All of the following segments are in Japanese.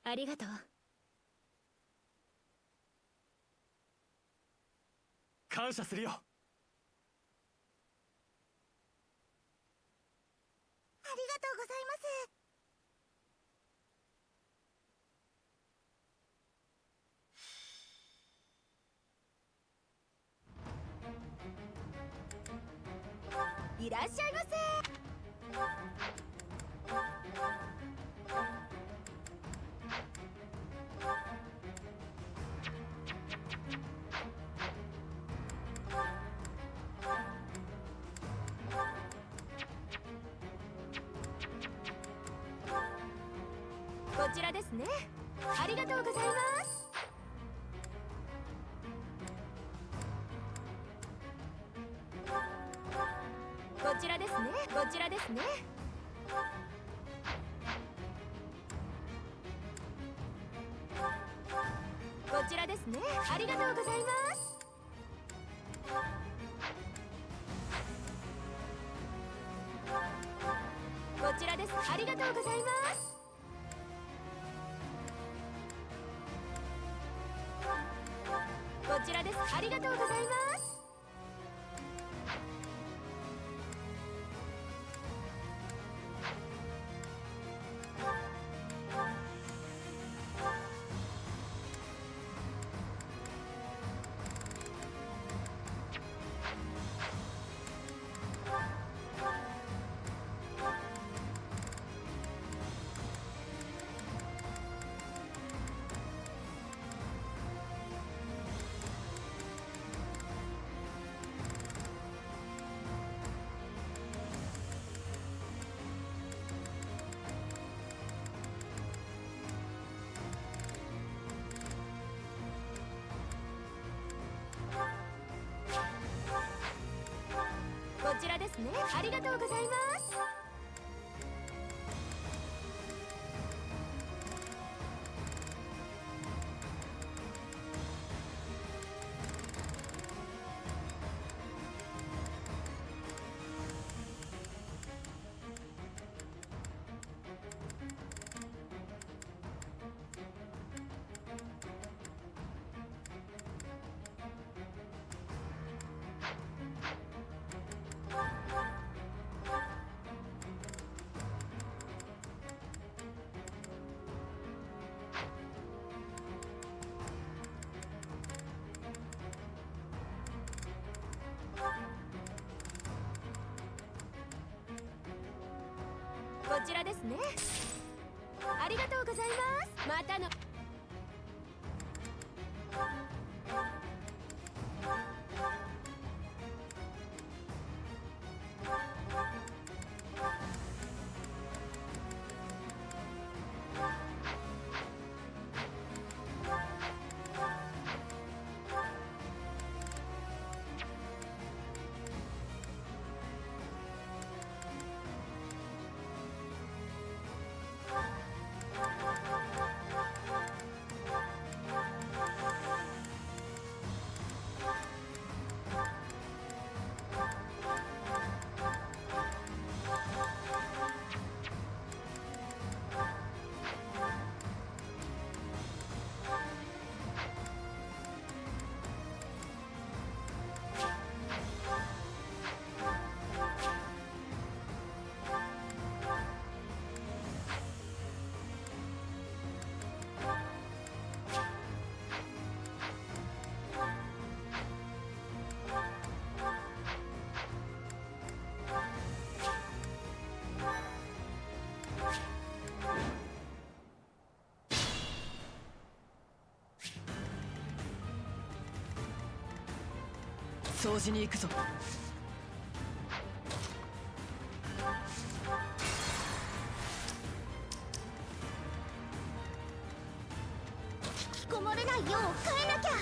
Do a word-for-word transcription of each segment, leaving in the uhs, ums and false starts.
ありがとう。 感謝するよ。 ありがとうございます。いらっしゃいませ。こちらですね。ありがとうございます。こちらですね。こちらですね。こちらですね。ありがとうございます。こちらです。ありがとうございます。こちらです。ありがとうございます。こちらですね。ありがとうございます。こちらですね。ありがとうございます。またの。 掃除に行くぞ。 引きこもれないよう変えなきゃ。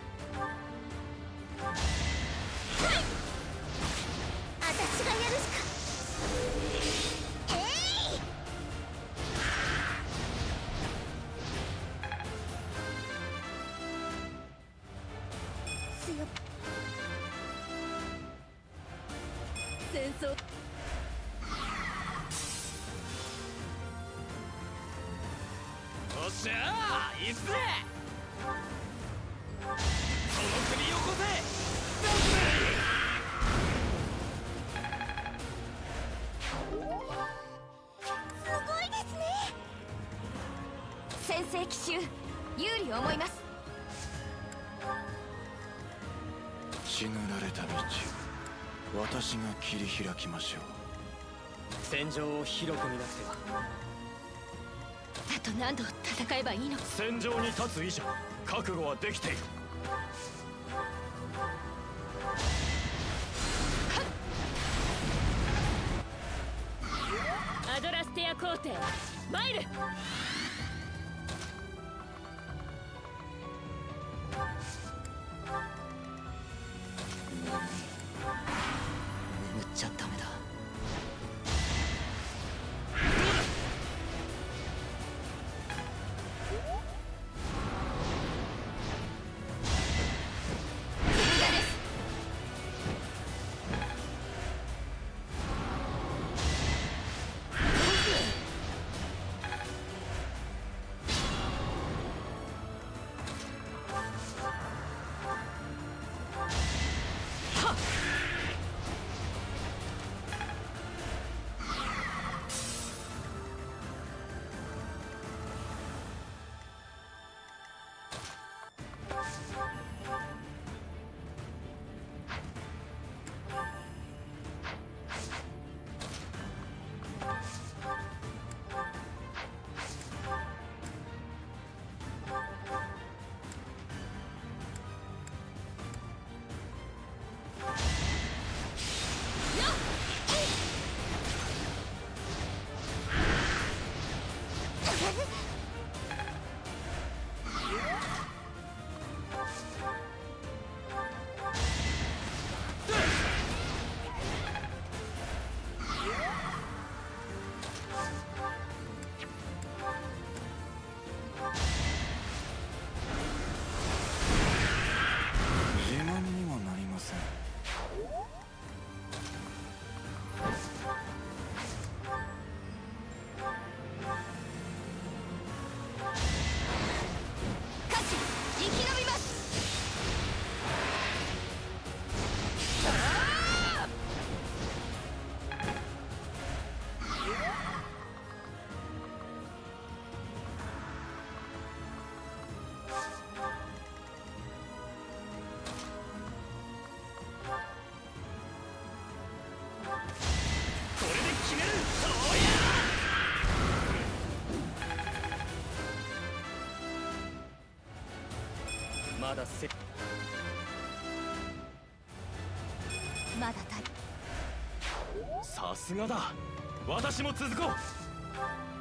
あたしがやるしか。えい、強っ。 戦争発しゃあいつぜその首よこせダンすごいですね。 先制奇襲有利を思います。 血塗られた道私が切り開きましょう。 戦場を広く見なくては。 あと何度戦えばいいの。 戦場に立つ以上覚悟はできている。 アドラステア皇帝参る。眠っちゃダメだ。 まだせまだ足り。 さすがだ。私も続こう。